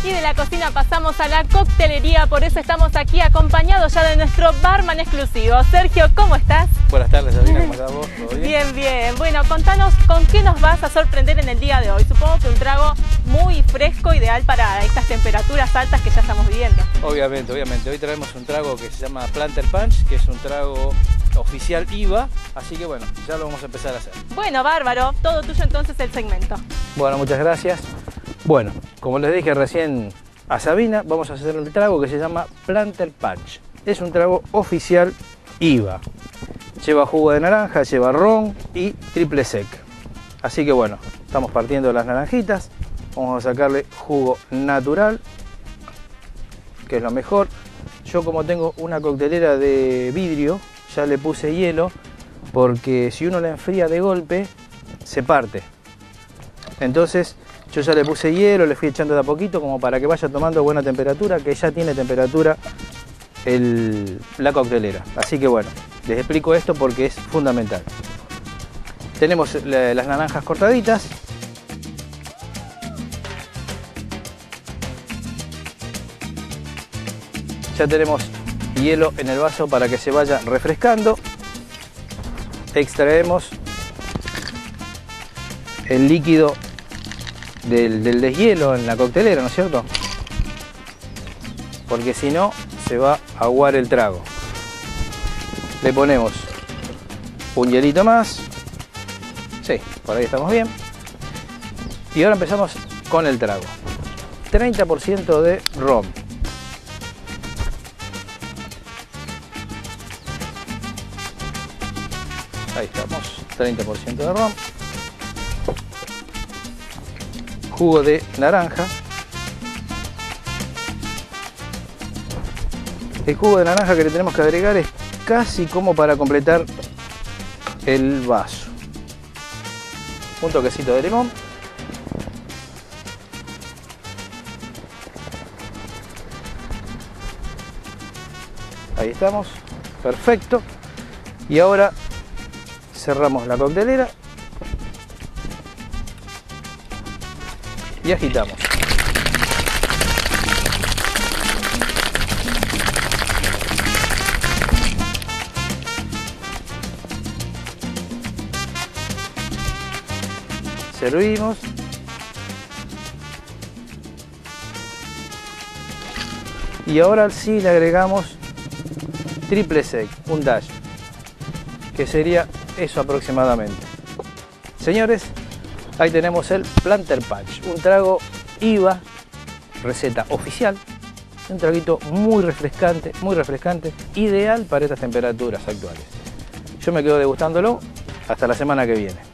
Y de la cocina pasamos a la coctelería, por eso estamos aquí acompañados ya de nuestro barman exclusivo. Sergio, ¿cómo estás? Buenas tardes, Sabina, ¿cómo estás vos? ¿Todo bien? Bien, bien. Bueno, contanos con qué nos vas a sorprender en el día de hoy. Supongo que un trago muy fresco, ideal para estas temperaturas altas que ya estamos viviendo. Obviamente. Hoy traemos un trago que se llama Planter Punch, que es un trago oficial IVA, así que bueno, ya lo vamos a empezar a hacer. Bueno, bárbaro. Todo tuyo entonces el segmento. Bueno, muchas gracias. Bueno, como les dije recién a Sabina, vamos a hacer el trago que se llama Planter Punch. Es un trago oficial IVA. Lleva jugo de naranja, lleva ron y triple sec. Así que bueno, estamos partiendo las naranjitas. Vamos a sacarle jugo natural, que es lo mejor. Yo, como tengo una coctelera de vidrio, ya le puse hielo, porque si uno la enfría de golpe, se parte. Entonces yo ya le puse hielo, le fui echando de a poquito como para que vaya tomando buena temperatura, que ya tiene temperatura la coctelera. Así que bueno, les explico esto porque es fundamental. Tenemos las naranjas cortaditas. Ya tenemos hielo en el vaso para que se vaya refrescando. Extraemos el líquido del deshielo en la coctelera, ¿no es cierto? Porque si no, se va a aguar el trago. Le ponemos un hielito más. Sí, por ahí estamos bien. Y ahora empezamos con el trago. 30% de ron. Ahí estamos, 30% de ron. Jugo de naranja. El jugo de naranja que le tenemos que agregar es casi como para completar el vaso. Un toquecito de limón. Ahí estamos, perfecto. Y ahora cerramos la coctelera y agitamos. Servimos. Y ahora sí le agregamos triple sec, un dash, que sería eso aproximadamente. Señores, ahí tenemos el Planter Punch, un trago IVA, receta oficial, un traguito muy refrescante, ideal para estas temperaturas actuales. Yo me quedo degustándolo hasta la semana que viene.